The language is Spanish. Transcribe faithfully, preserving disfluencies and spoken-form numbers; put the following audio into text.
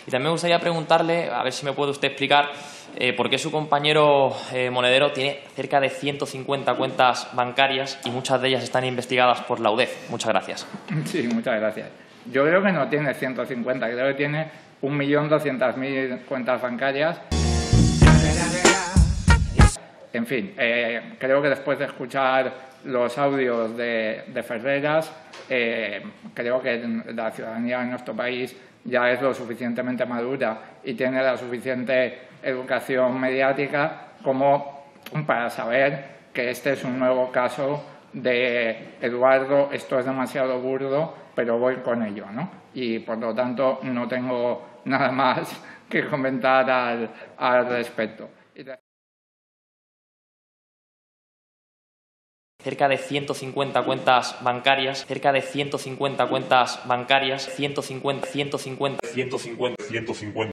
Y también me gustaría preguntarle, a ver si me puede usted explicar, eh, por qué su compañero eh, Monedero tiene cerca de ciento cincuenta cuentas bancarias y muchas de ellas están investigadas por la U D E F. Muchas gracias. Sí, muchas gracias. Yo creo que no tiene ciento cincuenta, creo que tiene un millón doscientas mil cuentas bancarias. En fin, eh, creo que después de escuchar los audios de, de Ferreras, eh, creo que la ciudadanía en nuestro país ya es lo suficientemente madura y tiene la suficiente educación mediática como para saber que este es un nuevo caso de Eduardo, esto es demasiado burdo, pero voy con ello, ¿no? Y por lo tanto no tengo nada más que comentar al, al respecto. Cerca de ciento cincuenta cuentas bancarias, cerca de ciento cincuenta cuentas bancarias, ciento cincuenta, ciento cincuenta, ciento cincuenta, ciento cincuenta.